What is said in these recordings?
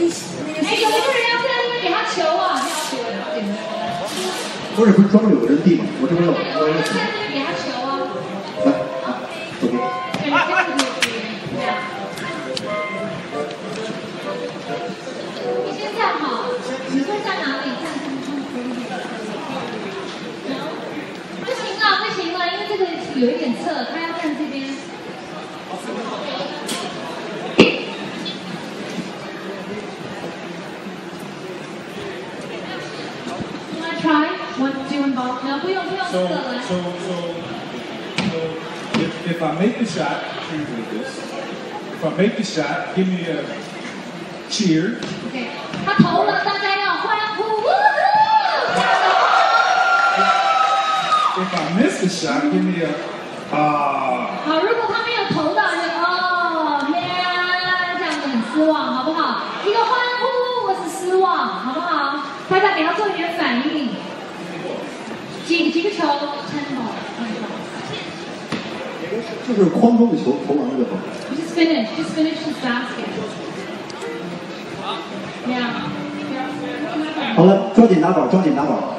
哎，有一个人要在那边给他球啊，不要给他。 不是专门有个人递吗？我这边有，我也是。 给他球啊。 来，OK。 你先站好，你会站哪里？不行了，不行了，因为这个有一点侧，他要站这边。Try. Want to involve? No, 不用这个来。 So, if I make the shot, treat it with this. If I make the shot, give me a cheer. Okay. 他投了，大家要欢呼！ If I miss the shot, give me a 好，如果他没有投到，就这样子很失望，好不好？一个欢呼，我是失望，好不好？大家给他做一点反应。几个球？10 ball。 就是框中的球投完了就好。 Just finish this basket. Yeah. 好了，抓紧拿宝，抓紧拿宝。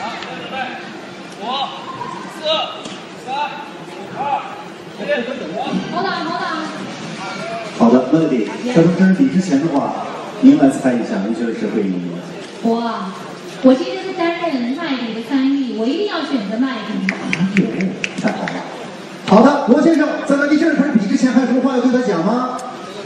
5、4、3、2、1。 Hold on. 好的 ，Melody， 在说真人比之前的话，您来猜一下，您觉得谁会赢？ 我今天是担任麦迪的翻译，我一定要选择麦迪。 太好了。好的，罗先生，在麦迪这人比之前还有什么话要对他讲吗？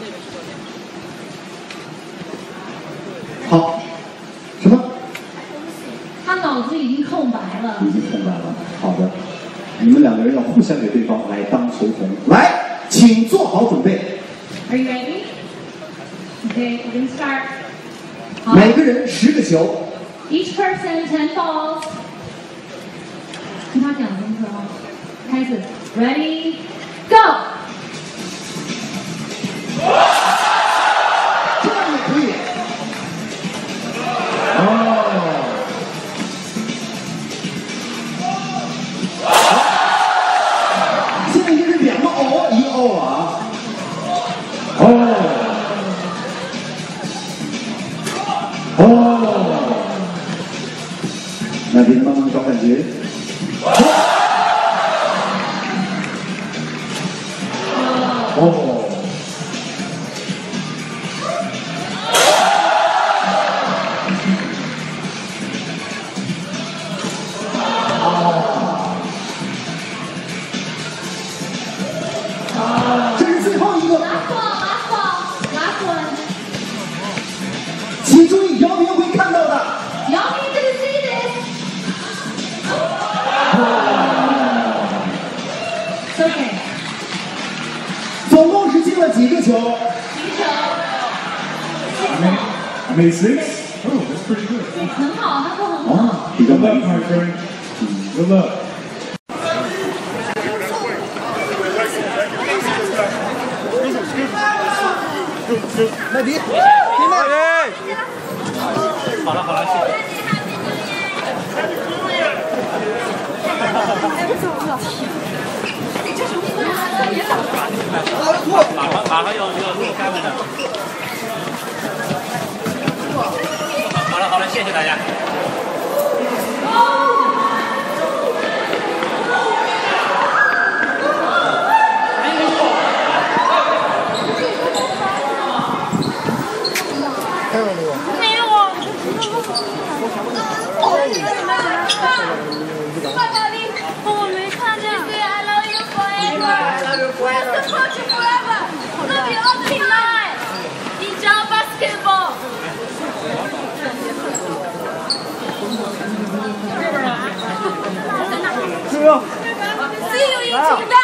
好，什么？ 他脑子已经空白了。 已经空白了。好的，你们两个人要互相给对方来当球童。来，请做好准备。 Are you ready? Okay, we're gonna start. 每个人10个球。 Each person 10 balls. 听他讲清楚哦。开始 ，Ready, go. 这样也可以。现在就是2个哦，1个哦啊。那别慢慢找感觉。这是最后一个。 Last one. 请注意，姚明会看到的。 姚明这个 see this. Okay. 总共是进了几个球？ I made 6. Oh, that's pretty good. 很好，他说很好。 比较 Good 满 luck, 意。 my friend. Good luck. 麦迪， 好了，谢谢。马上要开门了。好了，谢谢大家。 See you in